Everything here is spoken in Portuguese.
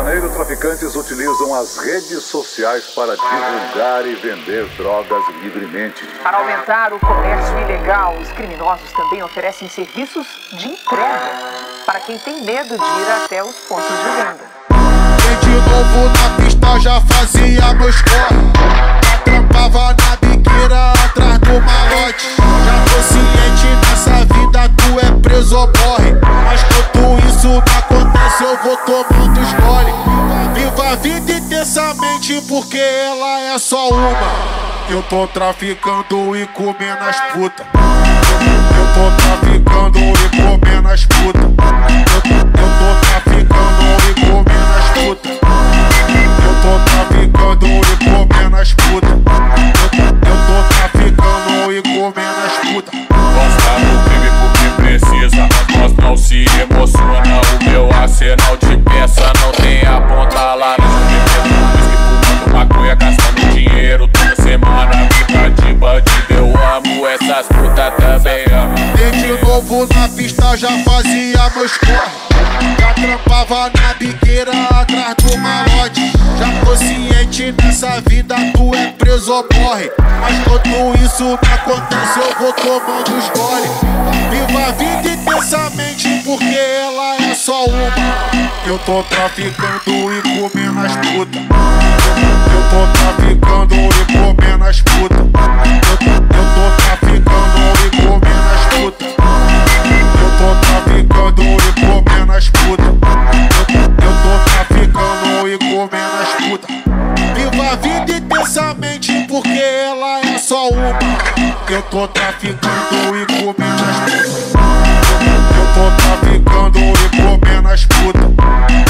Janeiro, traficantes utilizam as redes sociais para divulgar e vender drogas livremente. Para aumentar o comércio ilegal, os criminosos também oferecem serviços de entrega para quem tem medo de ir até os pontos de venda. De novo na pista já fazia meus corre, trampava na biqueira atrás do malote. Já tô ciente nessa vida, tu é preso ou morre, mas quando isso não acontece eu vou tomando os gole. Viva a vida intensamente porque ela é só uma. Eu tô traficando e comendo as putas. Eu tô traficando e comendo as putas. Eu tô traficando e comendo as putas. Eu tô traficando e comendo as putas. Eu tô traficando e comendo as putas. Gosta do crime porque precisa, nós não se emociona. O meu arsenal de peça não tem a ponta lá no fumando maconha, gastando dinheiro toda semana. Vida de bandido, eu amo, essas putas também amo. E de novo na pista já fazia meus corre, já trampava na biqueira atrás do malote. Já tô ciente nessa vida, tu é preso ou morre, mas quando isso não acontece eu vou tomando os gole. Viva a vida intensamente porque ela é só uma. Eu tô traficando e comendo as putas. Eu tô traficando e comendo as putas. Eu tô traficando e comendo as putas. Eu tô traficando e comendo as putas. Eu tô traficando e comendo as putas. Viva a vida intensamente porque ela é só uma. Eu tô traficando e comendo as putas. Eu tô traficando e comendo as putas.